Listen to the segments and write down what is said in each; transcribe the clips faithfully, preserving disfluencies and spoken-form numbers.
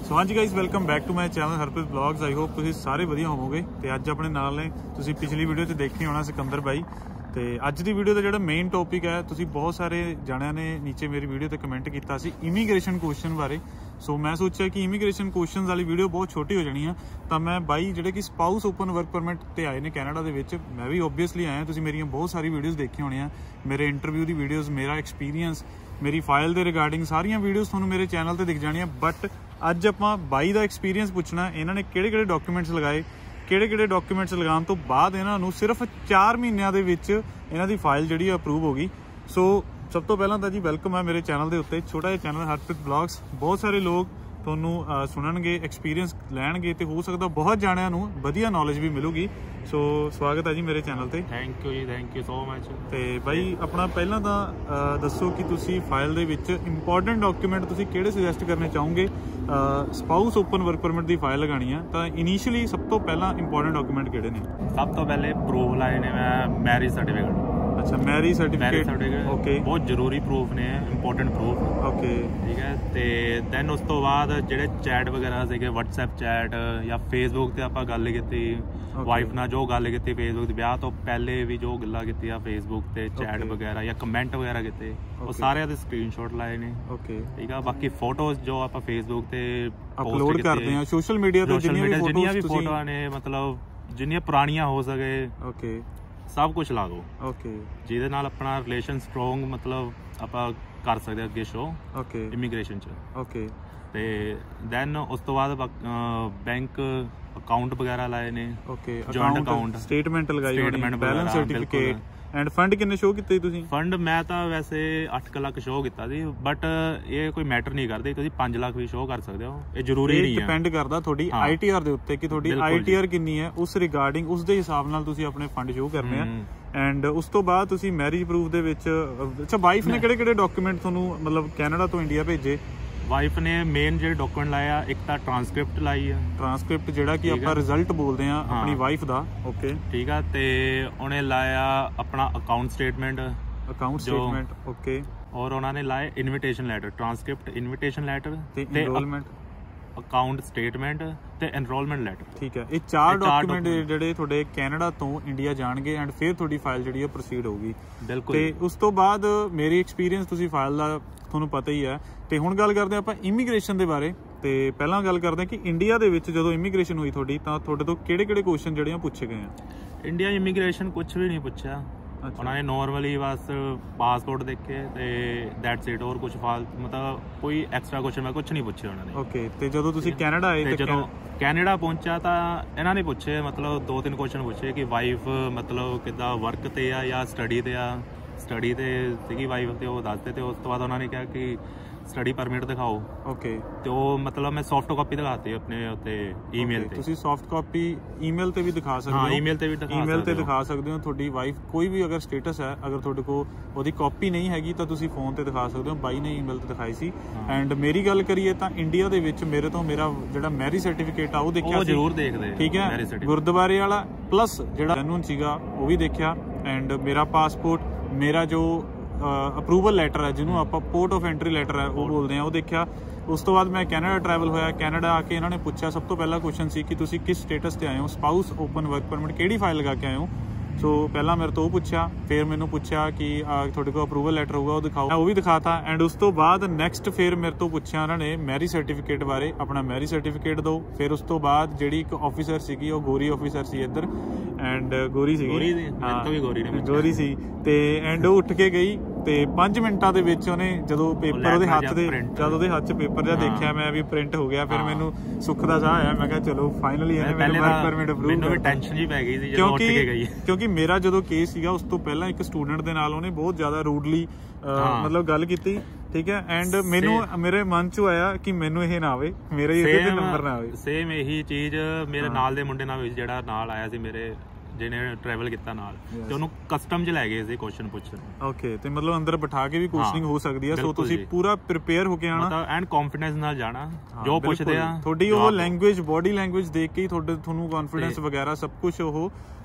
ਸੋ ਹਾਂਜੀ guys welcome back to my channel Harpreet blogs. I hope ਤੁਸੀਂ ਸਾਰੇ ਵਧੀਆ ਹੋਵੋਗੇ। ਤੇ ਅੱਜ ਆਪਣੇ ਨਾਲ ਨੇ, ਤੁਸੀਂ ਪਿਛਲੀ ਵੀਡੀਓ 'ਚ ਦੇਖੇ ਹੋਣਾ ਸਿਕੰਦਰ ਬਾਈ। ਤੇ ਅੱਜ ਦੀ ਵੀਡੀਓ ਦਾ ਜਿਹੜਾ ਮੇਨ ਟੌਪਿਕ ਹੈ, ਤੁਸੀਂ ਬਹੁਤ ਸਾਰੇ ਜਣਿਆਂ ਨੇ ਨੀਚੇ ਮੇਰੀ ਵੀਡੀਓ ਤੇ ਕਮੈਂਟ ਕੀਤਾ ਸੀ ਇਮੀਗ੍ਰੇਸ਼ਨ ਕੁਐਸਚਨ ਬਾਰੇ। ਸੋ ਮੈਂ ਸੋਚਿਆ ਕਿ ਇਮੀਗ੍ਰੇਸ਼ਨ ਕੁਐਸਚਨਸ ਵਾਲੀ ਵੀਡੀਓ ਬਹੁਤ ਛੋਟੀ ਹੋ ਜਾਣੀ ਆ, ਤਾਂ ਮੈਂ ਬਾਈ ਜਿਹੜੇ ਕਿ ਸਪਾਊਸ ਓਪਨ ਵਰਕ ਪਰਮਿਟ ਤੇ ਆਏ ਨੇ ਕੈਨੇਡਾ ਦੇ ਵਿੱਚ, ਮੈਂ ਵੀ ਓਬਵੀਅਸਲੀ ਆਇਆ। ਤੁਸੀਂ ਮੇਰੀਆਂ ਬਹੁਤ ਸਾਰੀ ਵੀਡੀਓਜ਼ ਦੇਖੀਆਂ ਹੋਣੀਆਂ, ਮੇਰੇ ਇੰਟਰਵਿਊ ਦੀ ਵੀਡੀਓਜ਼, ਮੇਰਾ ਐਕਸਪੀਰੀਅੰਸ, ਮੇਰੀ ਫਾਈਲ ਦੇ ਰਿਗਾਰਡਿੰਗ ਸਾਰੀਆਂ ਵੀਡੀਓਜ਼ ਤੁਹਾਨੂੰ ਮੇਰੇ ਚੈਨਲ ਤੇ ਦਿਖ ਜਾਣੀਆਂ। ਬਟ ਅੱਜ ਆਪਾਂ ਬਾਈ ਦਾ ਐਕਸਪੀਰੀਅੰਸ ਪੁੱਛਣਾ, ਇਹਨਾਂ ਨੇ ਕਿਹੜੇ ਕਿਹੜੇ ਡਾਕੂਮੈਂਟਸ ਲਗਾਏ, ਕਿਹੜੇ ਕਿਹੜੇ ਡਾਕੂਮੈਂਟਸ ਲਗਾਉਣ ਤੋਂ ਬਾਅਦ ਇਹਨਾਂ ਨੂੰ ਸਿਰਫ ਚਾਰ ਮਹੀਨਿਆਂ ਦੇ ਵਿੱਚ ਇਹਨਾਂ ਦੀ ਫਾਈਲ ਜਿਹੜੀ ਅਪਰੂਵ ਹੋ ਗਈ। ਸੋ ਸਭ ਤੋਂ ਪਹਿਲਾਂ ਤਾਂ ਜੀ ਵੈਲਕਮ ਹੈ ਮੇਰੇ ਚੈਨਲ ਦੇ ਉੱਤੇ, ਛੋਟਾ ਜਿਹਾ ਚੈਨਲ ਹਰਪ੍ਰੀਤ ਬਲੌਗਸ। ਬਹੁਤ ਸਾਰੇ ਲੋਕ ਤੁਹਾਨੂੰ ਸੁਣਨਗੇ, ਐਕਸਪੀਰੀਅੰਸ ਲੈਣਗੇ, ਤੇ ਹੋ ਸਕਦਾ ਬਹੁਤ ਜਾਣਿਆਂ ਨੂੰ ਵਧੀਆ ਨੌਲੇਜ ਵੀ ਮਿਲੂਗੀ। ਸੋ ਸਵਾਗਤ ਹੈ ਜੀ ਮੇਰੇ ਚੈਨਲ ਤੇ। ਥੈਂਕ ਯੂ ਜੀ, ਥੈਂਕ ਯੂ ਸੋ ਮਚ। ਤੇ ਬਾਈ ਆਪਣਾ ਪਹਿਲਾਂ ਤਾਂ ਦੱਸੋ ਕਿ ਤੁਸੀਂ ਫਾਈਲ ਦੇ ਵਿੱਚ ਇੰਪੋਰਟੈਂਟ ਡਾਕੂਮੈਂਟ ਤੁਸੀਂ ਕਿਹੜੇ ਸੁਜੈਸਟ ਕਰਨੇ ਚਾਹੋਗੇ। ਸਪਾਊਸ ਓਪਨ ਵਰਕ ਪਰਮਿਟ ਦੀ ਫਾਈਲ ਲਗਾਣੀ ਆ ਤਾਂ ਇਨੀਸ਼ੀਅਲੀ ਸਭ ਤੋਂ ਪਹਿਲਾਂ ਇੰਪੋਰਟੈਂਟ ਡਾਕੂਮੈਂਟ ਕਿਹੜੇ ਨੇ? ਸਭ ਤੋਂ ਪਹਿਲੇ ਪ੍ਰੂਫ ਲਾਏ ਨੇ ਮੈਂ ਮੈਰਿਜ ਸਰਟੀਫਿਕੇਟ। ਅੱਛਾ, ਮੈਰਿਜ ਸਰਟੀਫਿਕੇਟ ਓਕੇ, ਬਹੁਤ ਜ਼ਰੂਰੀ ਪ੍ਰੂਫ ਨੇ, ਇੰਪੋਰਟੈਂਟ ਪ੍ਰੂਫ ਓਕੇ, ਠੀਕ ਹੈ। ਤੇ ਦੈਨ ਉਸ ਤੋਂ ਬਾਅਦ ਜਿਹੜੇ ਚੈਟ ਵਗੈਰਾ ਸੀਗੇ, ਵਟਸਐਪ ਚੈਟ ਜਾਂ ਫੇਸਬੁੱਕ ਤੇ ਆਪਾਂ ਗੱਲ ਕੀਤੀ ਵਾਈਫ ਨਾਲ, ਜੋ ਗੱਲ ਕੀਤੀ ਫੇਸਬੁੱਕ ਤੇ ਵਿਆਹ ਤੋਂ ਪਹਿਲੇ ਵੀ ਜੋ ਗੱਲਾਂ ਕੀਤੀਆਂ ਫੇਸਬੁੱਕ ਤੇ ਚੈਟ ਵਗੈਰਾ ਜਾਂ ਕਮੈਂਟ ਵਗੈਰਾ ਕੀਤੇ, ਉਹ ਸਾਰਿਆਂ ਦੇ ਸਕਰੀਨਸ਼ਾਟ ਲਾਏ ਨੇ ਓਕੇ, ਠੀਕ ਆ। ਬਾਕੀ ਫੋਟੋਜ਼ ਜੋ ਆਪਾਂ ਫੇਸਬੁੱਕ ਤੇ ਅਪਲੋਡ ਕਰਦੇ ਆ ਸੋਸ਼ਲ ਮੀਡੀਆ ਤੇ, ਜਿੰਨੀਆਂ ਵੀ ਫੋਟੋਆਂ ਨੇ, ਮਤਲਬ ਜਿੰਨੀਆਂ ਪੁਰਾਣੀਆਂ ਹੋ ਸਕੇ ਓਕੇ, ਸਭ ਕੁਝ ਲਾ ਦੋ ਓਕੇ, ਜਿਹਦੇ ਨਾਲ ਆਪਣਾ ਰਿਲੇਸ਼ਨ ਸਟਰੋਂਗ ਮਤਲਬ ਆਪਾਂ ਕਰ ਸਕਦੇ ਅੱਗੇ ਸ਼ੋ ਓਕੇ ਇਮੀਗ੍ਰੇਸ਼ਨ ਚ ਓਕੇ। ਤੇ ਦੈਨ ਉਸ ਤੋਂ ਬਾਅਦ ਬੈਂਕ ਅਕਾਊਂਟ ਵਗੈਰਾ ਲਾਏ ਨੇ ਓਕੇ, ਜੁਆਇੰਟ ਅਕਾਊਂਟ, ਸਟੇਟਮੈਂਟ ਲਗਾਈ ਹੋਣੀ, ਬੈਲੈਂਸ ਸਰਟੀਫਿਕੇਟ। ਐਂਡ ਫੰਡ ਕਿੰਨੇ ਸ਼ੋ ਕੀਤੇ ਤੁਸੀਂ? ਫੰਡ ਮੈਂ ਤਾਂ ਵੈਸੇ ਅੱਠ ਲੱਖ ਸ਼ੋ ਕੀਤਾ ਸੀ, ਬਟ ਇਹ ਕੋਈ ਮੈਟਰ ਨਹੀਂ ਕਰਦੇ, ਤੁਸੀਂ ਪੰਜ ਲੱਖ ਵੀ ਸ਼ੋ ਕਰ ਸਕਦੇ ਹੋ, ਇਹ ਜ਼ਰੂਰੀ ਨਹੀਂ ਹੈ। ਡਿਪੈਂਡ ਕਰਦਾ ਤੁਹਾਡੀ ਆਈ ਟੀ ਆਰ ਦੇ ਉੱਤੇ ਕਿ ਤੁਹਾਡੀ ਆਈ ਟੀ ਆਰ ਕਿੰਨੀ ਹੈ, ਉਸ ਰਿਗਾਰਡਿੰਗ ਉਸ ਦੇ ਹਿਸਾਬ ਨਾਲ ਤੁਸੀਂ ਆਪਣੇ ਫੰਡ ਸ਼ੋ ਕਰਨੇ ਆ। ਐਂਡ ਉਸ ਤੋਂ ਬਾਅਦ ਤੁਸੀਂ ਮੈਰਿਜ ਪ੍ਰੂਫ ਦੇ ਵਿੱਚ, ਅੱਛਾ ਵਾਈਫ ਨੇ ਕਿਹੜੇ ਕਿਹੜੇ ਡਾਕੂਮੈਂਟ ਤੁਹਾਨੂੰ ਮਤਲਬ ਕੈਨੇਡਾ ਤੋਂ ਇੰਡੀਆ ਭੇਜੇ? ਵਾਈਫ ਨੇ ਮੇਨ ਜਿਹੜੇ ਡਾਕੂਮੈਂਟ ਲਾਏ ਆ, ਇੱਕ ਤਾਂ ਟ੍ਰਾਂਸਕ੍ਰਿਪਟ ਲਾਈ ਆ, ਟ੍ਰਾਂਸਕ੍ਰਿਪਟ ਜਿਹੜਾ ਕਿ ਆਪਾਂ ਰਿਜ਼ਲਟ ਬੋਲਦੇ ਆ ਆਪਣੀ ਵਾਈਫ ਦਾ ਓਕੇ, ਠੀਕ ਆ। ਤੇ ਉਹਨੇ ਲਾਇਆ ਆਪਣਾ account statement, account statement okay, ਔਰ ਉਹਨਾਂ ਨੇ ਲਾਇਆ invitation letter, transcript, invitation letter ਤੇ ਐਨਰੋਲਮੈਂਟ, ਅਕਾਊਂਟ ਸਟੇਟਮੈਂਟ ਤੇ ਐਨਰੋਲਮੈਂਟ ਲੈਟਰ, ਠੀਕ ਹੈ। ਇਹ ਚਾਰ ਡਾਕੂਮੈਂਟ ਜਿਹੜੇ ਤੁਹਾਡੇ ਕੈਨੇਡਾ ਤੋਂ ਇੰਡੀਆ ਜਾਣਗੇ ਐਂਡ ਫਿਰ ਤੁਹਾਡੀ ਫਾਈਲ ਜਿਹੜੀ ਹੈ ਪ੍ਰੋਸੀਡ ਹੋਊਗੀ ਬਿਲਕੁਲ। ਤੇ ਉਸ ਤੋਂ ਬਾਅਦ ਮੇਰੀ ਐਕਸਪੀਰੀਅੰਸ, ਤੁਸੀਂ ਫਾਈਲ ਦਾ ਤੁਹਾਨੂੰ ਪਤਾ ਹੀ ਹੈ। ਤੇ ਹੁਣ ਗੱਲ ਕਰਦੇ ਆਪਾਂ ਇਮੀਗ੍ਰੇਸ਼ਨ ਦੇ ਬਾਰੇ। ਤੇ ਪਹਿਲਾਂ ਗੱਲ ਕਰਦੇ ਕਿ ਇੰਡੀਆ ਦੇ ਵਿੱਚ ਜਦੋਂ ਇਮੀਗ੍ਰੇਸ਼ਨ ਹੋਈ ਤੁਹਾਡੀ, ਤਾਂ ਤੁਹਾਡੇ ਤੋਂ ਕਿਹੜੇ ਕਿਹੜੇ ਕੁਐਸਚਨ ਜਿਹੜੇ ਆ ਪੁੱਛੇ ਗਏ ਆ? ਇੰਡੀਆ ਇਮੀਗ੍ਰੇਸ਼ਨ ਕੁਝ ਵੀ ਨਹੀਂ ਪੁੱਛਿਆ, ਉਹਨਾਂ ਨੇ ਨੋਰਮਲੀ ਬਸ ਪਾਸਪੋਰਟ ਦੇਖੇ ਤੇ ਦੈਟਸ ਇਟ, ਹੋਰ ਕੁਝ ਫਾਲ ਮਤਲਬ ਕੋਈ ਐਕਸਟਰਾ ਕੁਐਸਚਨ ਮੈਂ ਕੁਝ ਨਹੀਂ ਪੁੱਛਿਆ ਉਹਨਾਂ ਨੇ ਓਕੇ। ਤੇ ਜਦੋਂ ਤੁਸੀਂ ਕੈਨੇਡਾ ਆਏ, ਜਦੋਂ ਕੈਨੇਡਾ ਪਹੁੰਚਿਆ ਤਾਂ ਇਹਨਾਂ ਨੇ ਪੁੱਛੇ ਮਤਲਬ ਦੋ ਤਿੰਨ ਕੁਐਸਚਨ ਪੁੱਛੇ ਕਿ ਵਾਈਫ ਮਤਲਬ ਕਿੱਦਾਂ ਵਰਕ ਤੇ ਆ ਜਾਂ ਸਟੱਡੀ ਤੇ ਆ। ਸਟੱਡੀ ਤੇ ਸੀਗੀ ਵਾਈਫ ਤੇ ਉਹ ਦੱਸਦੇ, ਤੇ ਉਸ ਤੋਂ ਬਾਅਦ ਉਹਨਾਂ ਨੇ ਕਿਹਾ ਕਿ ਸਟੱਡੀ ਪਰਮਿਟ ਦਿਖਾਓ ਓਕੇ। ਤੇ ਉਹ ਮਤਲਬ ਮੈਂ ਸੌਫਟ ਕਾਪੀ ਦਿਖਾਤੀ ਆਪਣੇ ਉੱਤੇ ਈਮੇਲ ਤੇ। ਤੁਸੀਂ ਸੌਫਟ ਕਾਪੀ ਈਮੇਲ ਤੇ ਵੀ ਦਿਖਾ ਸਕਦੇ ਹੋ? ਹਾਂ, ਈਮੇਲ ਤੇ ਵੀ ਦਿਖਾ ਈਮੇਲ ਤੇ ਦਿਖਾ ਸਕਦੇ ਹੋ। ਤੁਹਾਡੀ ਵਾਈਫ ਕੋਈ ਵੀ ਅਗਰ ਸਟੇਟਸ ਹੈ, ਅਗਰ ਤੁਹਾਡੇ ਕੋਲ ਉਹਦੀ ਕਾਪੀ ਨਹੀਂ ਹੈਗੀ ਤਾਂ ਤੁਸੀਂ ਫੋਨ ਤੇ ਦਿਖਾ ਸਕਦੇ ਹੋ। ਬਾਈ ਨੇ ਈਮੇਲ ਤੇ ਦਿਖਾਈ ਸੀ। ਐਂਡ ਮੇਰੀ ਗੱਲ ਕਰੀਏ ਤਾਂ ਇੰਡੀਆ ਦੇ ਵਿੱਚ ਮੇਰੇ ਤੋਂ ਮੇਰਾ ਜਿਹੜਾ ਮੈਰਿਜ ਸਰਟੀਫਿਕੇਟ ਆ ਉਹ ਦੇਖਿਆ, ਉਹ ਜ਼ਰੂਰ ਦੇਖਦੇ ਠੀਕ ਹੈ, ਗੁਰਦੁਆਰੇ ਵਾਲਾ ਪਲੱਸ ਜਿਹੜਾ ਜੈਨੂਨ ਸੀਗਾ ਉਹ ਵੀ ਦੇਖਿਆ। ਐਂਡ ਮੇਰਾ ਪਾਸਪੋਰਟ, ਮੇਰਾ ਜੋ ਅਪਰੂਵਲ ਲੈਟਰ ਹੈ ਜਿਹਨੂੰ ਆਪਾਂ ਪੋਰਟ ਆਫ ਐਂਟਰੀ ਲੈਟਰ ਹੈ ਉਹ ਬੋਲਦੇ ਆ, ਉਹ ਦੇਖਿਆ। ਉਸ ਤੋਂ ਬਾਅਦ ਮੈਂ ਕੈਨੇਡਾ ਟਰੈਵਲ ਹੋਇਆ। ਕੈਨੇਡਾ ਆ ਕੇ ਇਹਨਾਂ ਨੇ ਪੁੱਛਿਆ, ਸਭ ਤੋਂ ਪਹਿਲਾ ਕੁਐਸਚਨ ਸੀ ਕਿ ਤੁਸੀਂ ਕਿਸ ਸਟੇਟਸ ਤੇ ਆਏ ਹੋ, ਸਪਾਊਸ ਓਪਨ ਵਰਕ ਪਰਮਿਟ ਕਿਹੜੀ ਫਾਈਲ ਲਗਾ ਕੇ ਆਏ ਹੋ। ਸੋ ਪਹਿਲਾਂ ਮੇਰੇ ਤੋਂ ਉਹ ਪੁੱਛਿਆ, ਫਿਰ ਮੈਨੂੰ ਪੁੱਛਿਆ ਕਿ ਤੁਹਾਡੇ ਕੋਲ ਅਪਰੂਵਲ ਲੈਟਰ ਹੋਊਗਾ ਉਹ ਦਿਖਾਓ, ਉਹ ਵੀ ਦਿਖਾਤਾ। ਐਂਡ ਉਸ ਤੋਂ ਬਾਅਦ ਨੈਕਸਟ ਫਿਰ ਮੇਰੇ ਤੋਂ ਪੁੱਛਿਆ ਉਹਨਾਂ ਨੇ ਮੈਰਿਜ ਸਰਟੀਫਿਕੇਟ ਬਾਰੇ, ਆਪਣਾ ਮੈਰਿਜ ਸਰਟੀਫਿਕੇਟ ਦਿਓ। ਫਿਰ ਉਸ ਤੋਂ ਬਾਅਦ ਜਿਹੜੀ ਇੱਕ ਆਫਿਸਰ ਸੀਗੀ, ਉਹ ਗੋਰੀ ਆਫਿਸਰ ਸੀ ਇੱਧਰ, ਐਂਡ ਗੋਰੀ ਸੀਗੀ, ਗੋਰੀ ਸੀ। ਤੇ ਐਂਡ ਉਹ ਉੱਠ ਕੇ ਗਈ ਤੇ ਪੰਜ ਮਿੰਟਾਂ ਦੇ ਵਿੱਚ ਉਹਨੇ ਜਦੋਂ ਪੇਪਰ ਉਹਦੇ ਹੱਥ ਦੇ, ਜਦ ਉਹਦੇ ਹੱਥ 'ਚ ਪੇਪਰ ਜਿਹਾ ਦੇਖਿਆ ਮੈਂ ਵੀ ਪ੍ਰਿੰਟ ਹੋ ਗਿਆ, ਫਿਰ ਮੈਨੂੰ ਸੁੱਖ ਦਾ ਸਾਹ ਆਇਆ। ਮੈਂ ਕਿਹਾ ਚਲੋ ਫਾਈਨਲੀ ਇਹਨੇ ਮੈਨੂੰ ਵਰਕ ਪਰਮਿਟ ਅਪਰੂਵ। ਮੈਨੂੰ ਵੀ ਟੈਨਸ਼ਨ ਜੀ ਪੈ ਗਈ ਸੀ ਜਦੋਂ ਉੱਠ ਕੇ ਗਈ, ਕਿਉਂਕਿ ਮੇਰਾ ਜਦੋਂ ਕੇਸ ਸੀਗਾ ਉਸ ਤੋਂ ਪਹਿਲਾਂ ਇੱਕ ਸਟੂਡੈਂਟ ਦੇ ਨਾਲ ਉਹਨੇ ਬਹੁਤ ਜ਼ਿਆਦਾ ਰੂਡਲੀ ਮਤਲਬ ਗੱਲ ਕੀਤੀ, ਠੀਕ ਹੈ। ਐਂਡ ਮੈਨੂੰ ਮੇਰੇ ਮਨ 'ਚ ਆਇਆ ਕਿ ਮੈਨੂੰ ਇਹ ਨਾ ਆਵੇ, ਮੇਰੇ ਇਹਦੇ ਤੇ ਨੰਬਰ ਨਾ ਆਵੇ। ਸੇਮ ਇਹੀ ਚੀਜ਼ ਮੇਰੇ ਨਾਲ ਦੇ ਮੁੰਡੇ ਨਾਲ, ਜਿਹੜਾ ਨਾਲ ਆਇਆ ਸੀ ਮੇਰੇ, ਜਿਹਨੇ ਟਰੈਵਲ ਕੀਤਾ ਨਾਲ, ਤੇ ਉਹਨੂੰ ਕਸਟਮ 'ਚ ਲੈ ਗਏ ਸੀ ਕੁਐਸਚਨ ਪੁੱਛਣ ਓਕੇ। ਤੇ ਮਤਲਬ ਅੰਦਰ ਬਿਠਾ ਕੇ ਵੀ ਕੁਐਸਚਨਿੰਗ ਹੋ ਸਕਦੀ ਹੈ। ਸੋ ਤੁਸੀਂ ਪੂਰਾ ਪ੍ਰੀਪੇਅਰ ਹੋ ਕੇ ਆਣਾ ਐਂਡ ਕੌਨਫੀਡੈਂਸ ਨਾਲ ਜਾਣਾ, ਜੋ ਪੁੱਛਦੇ ਆ ਤੁਹਾਡੀ ਉਹ ਲੈਂਗੁਏਜ, ਬੋਡੀ ਲੈਂਗੁਏਜ ਦੇਖ ਕੇ ਹੀ ਤੁਹਾਡੇ ਤੁਹਾਨੂੰ ਕੌਨਫੀਡੈਂਸ ਵਗੈਰਾ ਸਭ ਕੁਝ ਉਹ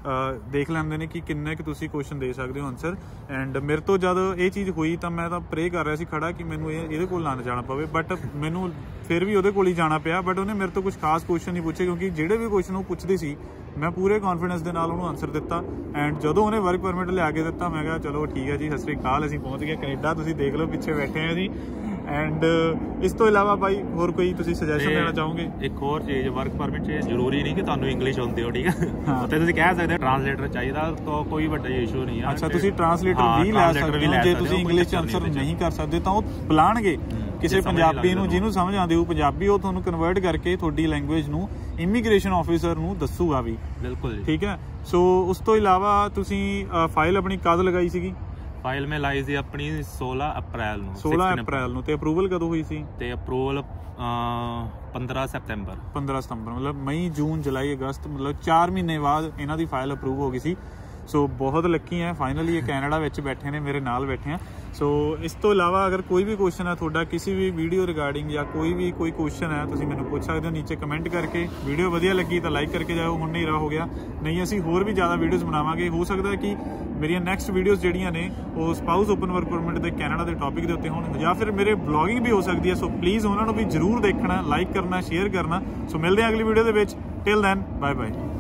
ਦੇਖ ਲੈਂਦੇ ਨੇ ਕਿ ਕਿੰਨੇ ਕੁ ਤੁਸੀਂ ਕੁਐਸਚਨ ਦੇ ਸਕਦੇ ਹੋ ਆਨਸਰ। ਐਂਡ ਮੇਰੇ ਤੋਂ ਜਦ ਇਹ ਚੀਜ਼ ਹੋਈ ਤਾਂ ਮੈਂ ਤਾਂ ਪ੍ਰੇ ਕਰ ਰਿਹਾ ਸੀ ਖੜਾ ਕਿ ਮੈਨੂੰ ਇਹ ਇਹਦੇ ਕੋਲ ਨਾ ਜਾਣਾ ਪਵੇ, ਬਟ ਮੈਨੂੰ ਫਿਰ ਵੀ ਉਹਦੇ ਕੋਲ ਹੀ ਜਾਣਾ ਪਿਆ। ਬਟ ਉਹਨੇ ਮੇਰੇ ਤੋਂ ਕੁਝ ਖਾਸ ਕੁਐਸਚਨ ਨਹੀਂ ਪੁੱਛੇ, ਕਿਉਂਕਿ ਜਿਹੜੇ ਵੀ ਕੁਐਸਚਨ ਉਹ ਪੁੱਛਦੀ ਸੀ ਮੈਂ ਪੂਰੇ ਕੌਨਫੀਡੈਂਸ ਦੇ ਨਾਲ ਉਹਨੂੰ ਆਨਸਰ ਦਿੱਤਾ। ਐਂਡ ਜਦੋਂ ਉਹਨੇ ਵਰਕ ਪਰਮਿਟ ਲਿਆ ਕੇ ਦਿੱਤਾ ਮੈਂ ਕਿਹਾ ਚਲੋ ਠੀਕ ਹੈ ਜੀ, ਸਤਿ ਸ਼੍ਰੀ ਅਕਾਲ, ਅਸੀਂ ਪਹੁੰਚ ਗਏ ਕੈਨੇਡਾ। ਤੁਸੀਂ ਦੇਖ ਲਓ ਪਿੱਛੇ ਬੈਠੇ ਆ ਜੀ। ਐਂਡ ਇਸ ਤੋਂ ਇਲਾਵਾ ਬਾਈ ਹੋਰ ਕੋਈ ਤੁਸੀਂ ਸੁਜੈਸ਼ਨ ਦੇਣਾ ਚਾਹੋਗੇ? ਇੱਕ ਹੋਰ ਚੀਜ਼, ਵਰਕ ਪਰਮਿਟ 'ਚ ਜ਼ਰੂਰੀ ਨਹੀਂ ਕਿ ਤੁਹਾਨੂੰ ਇੰਗਲਿਸ਼ ਆਉਂਦੀ ਹੋ, ਠੀਕ ਹੈ, ਉੱਥੇ ਤੁਸੀਂ ਕਹਿ ਸਕਦੇ ਹੋ ਟਰਾਂਸਲੇਟਰ ਚਾਹੀਦਾ, ਤਾਂ ਕੋਈ ਵੱਡਾ ਇਸ਼ੂ ਨਹੀਂ ਹੈ। ਅੱਛਾ, ਤੁਸੀਂ ਟਰਾਂਸਲੇਟਰ ਵੀ ਲੈ ਸਕਦੇ ਹੋ। ਜੇ ਤੁਸੀਂ ਇੰਗਲਿਸ਼ 'ਚ ਆਨਸਰ ਨਹੀਂ ਕਰ ਸਕਦੇ ਤਾਂ ਉਹ ਬੁਲਾਣਗੇ ਕਿਸੇ ਪੰਜਾਬੀ ਨੂੰ, ਜਿਹਨੂੰ ਸਮਝ ਆਉਂਦੀ ਹੋਊ ਪੰਜਾਬੀ, ਉਹ ਤੁਹਾਨੂੰ ਕਨਵਰਟ ਕਰਕੇ ਤੁਹਾਡੀ ਲੈਂਗੁਏਜ ਨੂੰ ਇਮੀਗ੍ਰੇਸ਼ਨ ਆਫਿਸਰ ਨੂੰ ਦੱਸੂਗਾ ਵੀ। ਬਿਲਕੁਲ ਜੀ, ਠੀਕ ਹੈ। ਸੋ ਉਸ ਤੋਂ ਇਲਾਵਾ ਤੁਸੀਂ ਫਾਈਲ ਆਪਣੀ ਕਦ ਲਗਾਈ ਸੀਗੀ? ਫਾਈਲ ਮੈਂ ਲਾਈ ਸੀ ਆਪਣੀ ਸੋਲਾਂ ਅਪ੍ਰੈਲ ਨੂੰ। ਸੋਲਾਂ ਅਪ੍ਰੈਲ ਨੂੰ। ਤੇ ਅਪਰੂਵਲ ਕਦੋਂ ਹੋਈ ਸੀ? ਤੇ ਅਪਰੂਵਲ ਪੰਦਰਾਂ ਸਤੰਬਰ। ਪੰਦਰਾਂ ਸਤੰਬਰ ਮਤਲਬ ਮਈ, ਜੂਨ, ਜੁਲਾਈ, ਅਗਸਤ, ਮਤਲਬ ਚਾਰ ਮਹੀਨੇ ਬਾਅਦ ਇਹਨਾਂ ਦੀ ਫਾਈਲ ਅਪਰੂਵ ਹੋ ਗਈ ਸੀ। ਸੋ ਬਹੁਤ ਲੱਕੀ ਹੈ, ਫਾਈਨਲੀ ਇਹ ਕੈਨੇਡਾ ਵਿੱਚ ਬੈਠੇ ਨੇ, ਮੇਰੇ ਨਾਲ ਬੈਠੇ ਆ। ਸੋ ਇਸ ਤੋਂ ਇਲਾਵਾ ਅਗਰ ਕੋਈ ਵੀ ਕੁਐਸਚਨ ਹੈ ਤੁਹਾਡਾ ਕਿਸੇ ਵੀ ਵੀਡੀਓ ਰਿਗਾਰਡਿੰਗ ਜਾਂ ਕੋਈ ਵੀ ਕੋਈ ਕੁਐਸਚਨ ਹੈ, ਤੁਸੀਂ ਮੈਨੂੰ ਪੁੱਛ ਸਕਦੇ ਹੋ ਨੀਚੇ ਕਮੈਂਟ ਕਰਕੇ। ਵੀਡੀਓ ਵਧੀਆ ਲੱਗੀ ਤਾਂ ਲਾਈਕ ਕਰਕੇ ਜਾਓ, ਹੁਣ ਹਨੇਰਾ ਹੋ ਗਿਆ, ਨਹੀਂ ਅਸੀਂ ਹੋਰ ਵੀ ਜ਼ਿਆਦਾ ਵੀਡੀਓਜ਼ ਬਣਾਵਾਂਗੇ। ਹੋ ਸਕਦਾ ਕਿ ਮੇਰੀਆਂ ਨੈਕਸਟ ਵੀਡੀਓਜ਼ ਜਿਹੜੀਆਂ ਨੇ ਉਹ ਸਪਾਊਸ ਓਪਨ ਵਰਕ ਪਰਮਿਟ ਦੇ ਕੈਨੇਡਾ ਦੇ ਟੌਪਿਕ ਦੇ ਉੱਤੇ ਹੋਣ, ਜਾਂ ਫਿਰ ਮੇਰੇ ਵਲੌਗਿੰਗ ਵੀ ਹੋ ਸਕਦੀ ਹੈ। ਸੋ ਪਲੀਜ਼ ਉਹਨਾਂ ਨੂੰ ਵੀ ਜ਼ਰੂਰ ਦੇਖਣਾ, ਲਾਈਕ ਕਰਨਾ, ਸ਼ੇਅਰ ਕਰਨਾ। ਸੋ ਮਿਲਦੇ ਹਾਂ ਅਗਲੀ ਵੀਡੀਓ ਦੇ ਵਿੱਚ। Till then, bye bye.